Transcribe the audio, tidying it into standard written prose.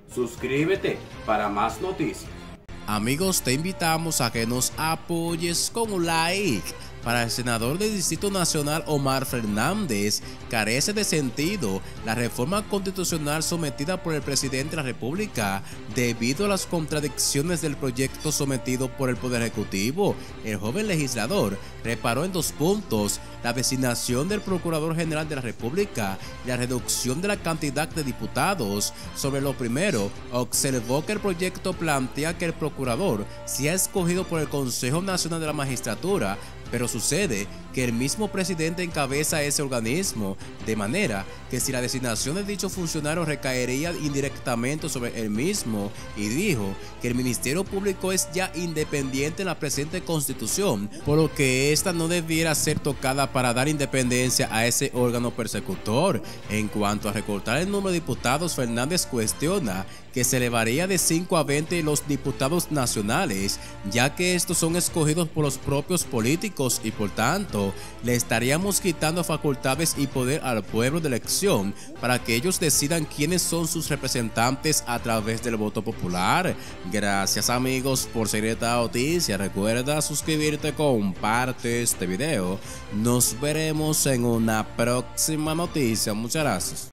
Suscríbete para más noticias. Amigos, te invitamos a que nos apoyes con un like. Para el senador del Distrito Nacional Omar Fernández, carece de sentido la reforma constitucional sometida por el presidente de la República debido a las contradicciones del proyecto sometido por el Poder Ejecutivo. El joven legislador reparó en 2 puntos: la designación del Procurador General de la República y la reducción de la cantidad de diputados. Sobre lo primero, observó que el proyecto plantea que el procurador sea escogido por el Consejo Nacional de la Magistratura, pero sucede que el mismo presidente encabeza ese organismo, de manera que si la designación de dicho funcionario recaería indirectamente sobre él mismo, y dijo que el Ministerio Público es ya independiente en la presente Constitución, por lo que ésta no debiera ser tocada para dar independencia a ese órgano persecutor. En cuanto a recortar el número de diputados, Fernández cuestiona que se elevaría de 5 a 20 los diputados nacionales, ya que estos son escogidos por los propios políticos y por tanto le estaríamos quitando facultades y poder al pueblo de elección para que ellos decidan quiénes son sus representantes a través del voto popular. Gracias amigos por seguir esta noticia. Recuerda suscribirte, comparte este video. Nos veremos en una próxima noticia. Muchas gracias.